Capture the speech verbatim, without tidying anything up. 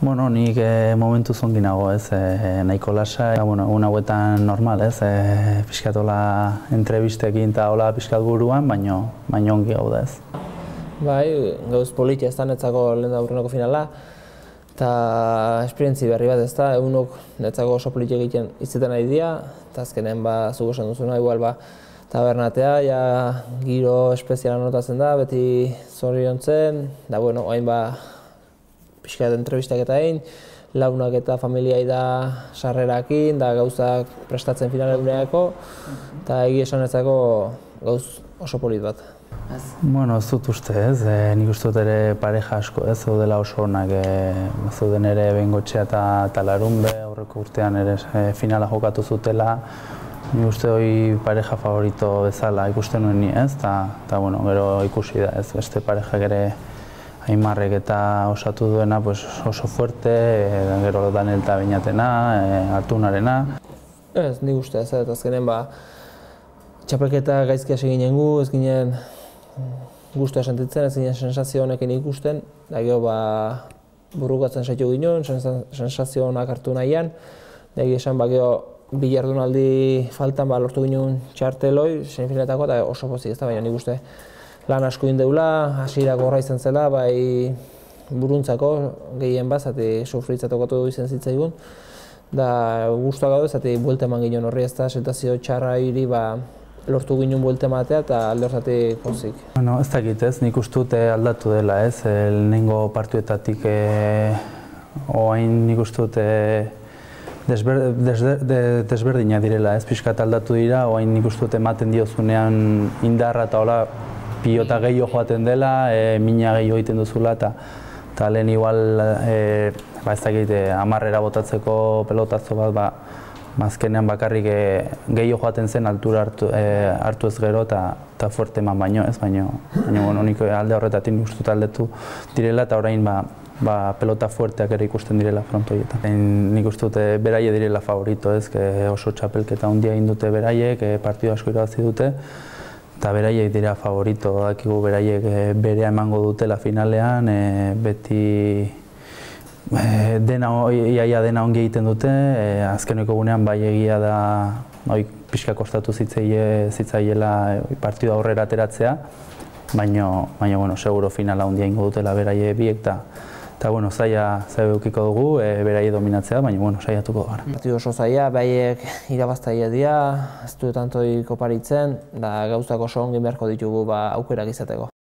Bueno, nik e, momentu zongi nago, ez, e, nahiko lasa, eta, bueno, egun hauetan normal, ez, e, pixkatola entrebistekin eta hola pixkat buruan, baino, baino ongi hau da, ez. Bai, gauz politia ez da netzako lehen da aurreneko finala, eta esperientzi berri bat ez da, egunok netzako oso politia egiten izaten nahi dira, eta azkenen ba, zugu esan duzuna, igual ba, tabernatea, ja, giro espeziala notatzen da, beti zoriontzen, da, bueno, hain ba, pixkat entrevistak eta egin, launak eta familiai da sarrerakin, da gauzak prestatzen finaleguneako, eta egia esan netzako gauz oso polit bat. Bueno, ez dut uste ez, e, nik uste dut ere pareja asko ez, zaudela oso onak, e, zauden ere Bengotxea eta, eta Larunbe, aurreko urtean ere e, finala jokatu zutela, nik uste hori pareja favorito bezala ikusten nuen ni ez, eta bueno, gero ikusi da ez, beste parejak ere Aimarrek eta osatu duena pues, oso fuerte, e, gero Danel eta Beñatena, e, Artunarena. Ez, nik uste ez, eta azkenen ba, txapelketa gaizki hasi ginen gu, ez ginen guztua sentitzen, ez ginen sensazio honekin ikusten, da gero ba, burrukatzen saitu ginen, sensazio honak hartu nahian, da egia esan ba, gero bi jardunaldi faltan ba, lortu ginen txarteloi, semifinetako, eta oso pozik ez da, baina nik uste lan asko indeula, hasierak horra izan zela, bai buruntzako gehien bat, zati sufritzatokatu izen zitzaigun, da guztua gaude, zati buelte eman ginen horri ez da, sentazio txarra hiri ba, lortu ginen buelte ematea eta alde horretik pozik. Bueno, ez dakit ez, nik uste dut aldatu dela ez, lehenengo partuetatik e, oain nik uste dut e, desber, desber, de, desberdina direla ez, pixkat aldatu dira, oain nik uste dut ematen diozunean indarra eta hola pilota gehiago joaten dela, e, mina gehiago egiten duzula, eta lehen igual e, ba ez dakit, e, hamarrera botatzeko pelotazo bat, ba, azkenean bakarrik e, gehiago joaten zen altura hartu, e, hartu ez gero eta fuerte eman baino, ez baino, baino bueno, nik alde horretatik nik uste aldetu direla eta orain ba, ba, pelota fuerteak ere ikusten direla fronto horietan. Nik uste dute beraie direla favorito, ez, oso txapelketa handia egin dute beraiek, e, partidu asko irabazi dute, eta beraiek dira favorito, dakigu beraiek berea emango dutela finalean, e, beti e, dena, iaia dena ongi egiten dute, e, azkeneko gunean bai egia da oi, pixka kostatu zitzaiela partidu aurrera ateratzea, baina, baina bueno, seguro finala handia egingo dutela beraiek biek, eta eta bueno, zaila zaila eukiko dugu, e, beraiek dominatzea, baina bueno, saiatuko gara. Partidu oso zaila, baiek irabaztaia dira, ez du tantoi koparitzen, da gauzak oso ongi beharko ditugu ba, aukerak izateko.